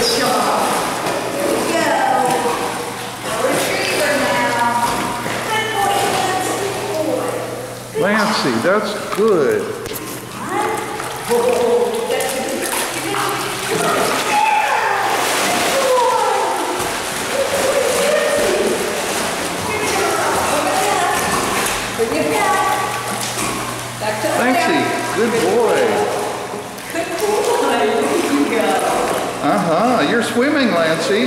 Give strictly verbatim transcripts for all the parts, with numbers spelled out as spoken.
job. There we go. Retriever now. Good boy, Lancie. Lancie, that's good. Oh, that's good. Bring it back. Back to the Lancie, good boy. Good boy. There you go. Uh-huh, you're swimming, Lancie.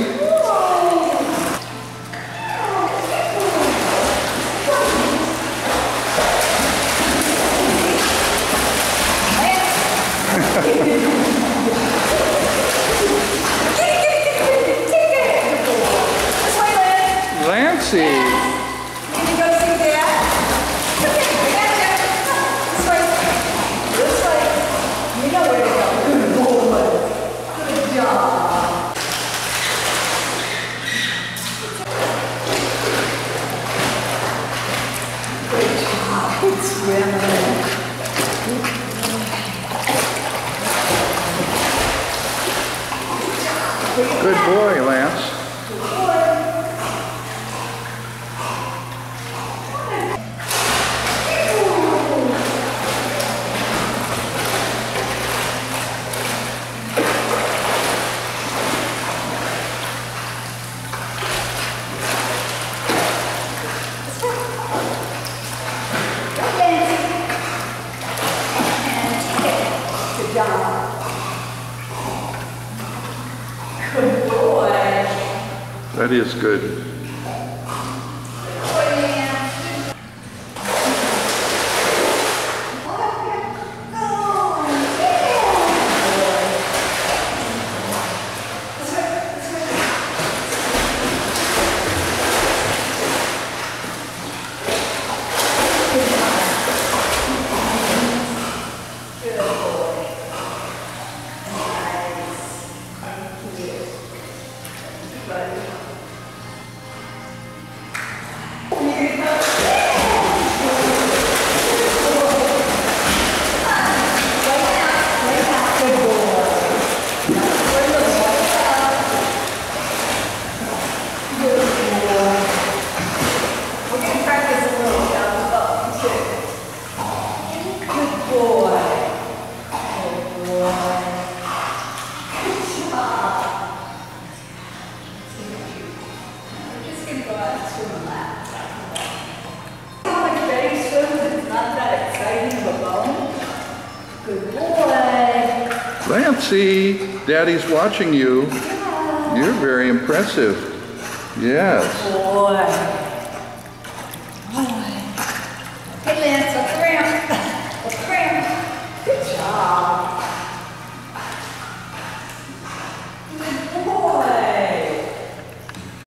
Lancie. You need to go see Dad? Come here, I got you. This way. This way. You know where to go. Good boy. Good job. Good job. Good swimming. Good boy, Lance. Good boy. That is good. Lancie, Daddy's watching you. You're very impressive. Yes. Boy. Boy. Hey, Lance.